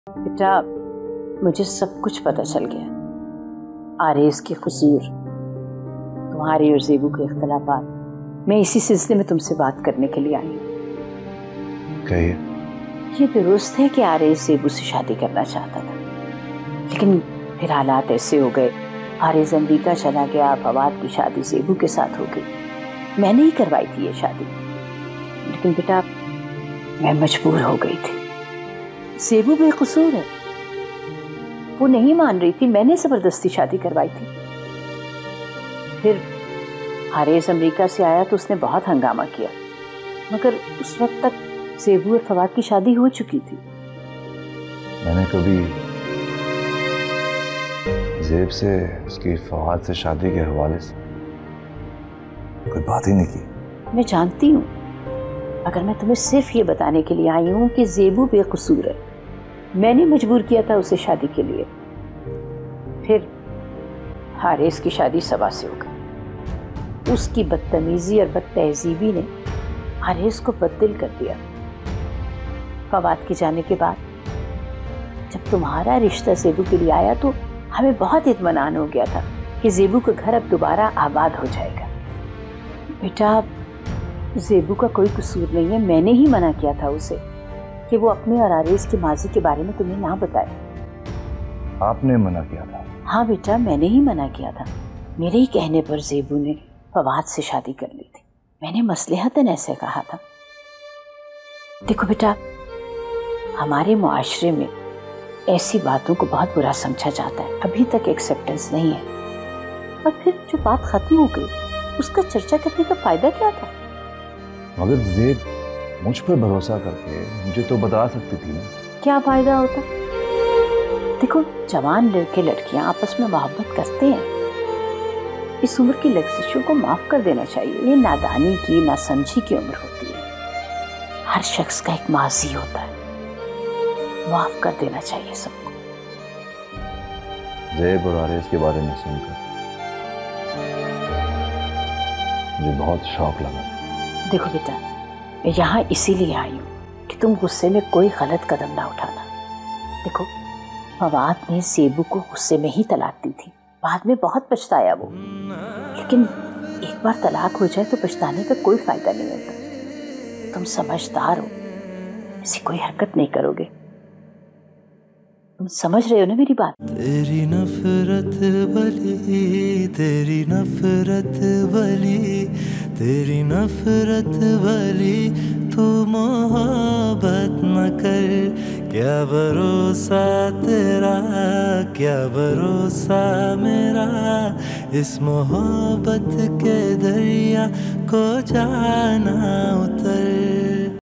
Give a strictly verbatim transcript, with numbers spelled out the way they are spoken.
بیٹا مجھے سب کچھ پتہ چل گیا، آریز کے قصور، تمہاری اور زیبو کے اختلافات۔ میں اسی سلسلے میں تم سے بات کرنے کے لیے آئی ہوں۔ کہیے۔ یہ درست ہے کہ آریز زیبو سے شادی کرنا چاہتا تھا، لیکن پھر حالات ایسے ہو گئے، آریز امریکہ چلا گیا، فواد کی شادی زیبو کے ساتھ ہو گئی۔ میں نے ہی کروائی تھی یہ شادی، لیکن بیٹا میں مجبور ہو گئی تھی۔ زیبو بے قصور ہے، وہ نہیں مان رہی تھی، میں نے زبردستی شادی کروائی تھی۔ پھر آریز امریکہ سے آیا تو اس نے بہت ہنگامہ کیا، مگر اس وقت تک زیبو اور فواد کی شادی ہو چکی تھی۔ میں نے کبھی زیب سے اس کی فواد سے شادی کے حوالے سے کوئی بات ہی نہیں کی۔ میں جانتی ہوں، اگر میں تمہیں صرف یہ بتانے کے لیے آئی ہوں کہ زیبو بے قصور ہے، میں نے مجبور کیا تھا اسے شادی کے لیے۔ پھر آریز کی شادی سبا سے ہو گئی، اس کی بدتمیزی اور بد تہذیبی نے آریز کو بددل کر دیا۔ فواد کے جانے کے بعد جب تمہارا رشتہ زیبو کے لیے آیا تو ہمیں بہت اطمینان ہو گیا تھا کہ زیبو کا گھر اب دوبارہ آباد ہو جائے گا۔ بیٹا زیبو کا کوئی قصور نہیں ہے، میں نے ہی منع کیا تھا اسے کہ وہ اپنے اور آریز کے ماضی کے بارے میں تمہیں نہ بتائے۔ آپ نے منع کیا تھا؟ ہاں بیٹا میں نے ہی منع کیا تھا، میرے ہی کہنے پر زیبو نے فواد سے شادی کر لی تھی، میں نے مصلحتاً ایسے کہا تھا۔ دیکھو بیٹا ہمارے معاشرے میں ایسی باتوں کو بہت برا سمجھا جاتا ہے، ابھی تک ایکسیپٹنس نہیں ہے، اور پھر جو بات ختم ہو گئی اس کا چرچا کرنے کا فائدہ کیا تھا؟ مگر زیب مجھ پر بھروسہ کر کے مجھے تو بتا سکتی تھی۔ کیا فائدہ ہوتا؟ دیکھو جوان لڑکے لڑکیاں آپس میں محبت کرتے ہیں، اس عمر کی لغزشوں کو معاف کر دینا چاہیے، یہ نادانی کی ناسمجھی کی عمر ہوتی ہے، ہر شخص کا ایک ماضی ہوتا ہے، معاف کر دینا چاہیے سب کو۔ زیب اور آریز کے بارے میں سن کر مجھے بہت شوق لگا۔ دیکھو بیٹا میں یہاں اسی لیے آئی ہوں کہ تم غصے میں کوئی غلط قدم نہ اٹھانا۔ دیکھو فواد نے زیبو کو غصے میں ہی طلاق دی تھی، بعد میں بہت پچھتایا وہ، لیکن ایک بار طلاق ہو جائے تو پچھتانے کا کوئی فائدہ نہیں ہوتا۔ تم سمجھدار ہو، ایسی کوئی حرکت نہیں کرو گے، تم سمجھ رہے ہو نا میری بات؟ تیری نفرت بلی تیری نفرت بلی تیری نفرت بلی تو محبت نہ کر، کیا بھروسہ تیرا کیا بھروسہ میرا، اس محبت کے دریا کو جانا اتر۔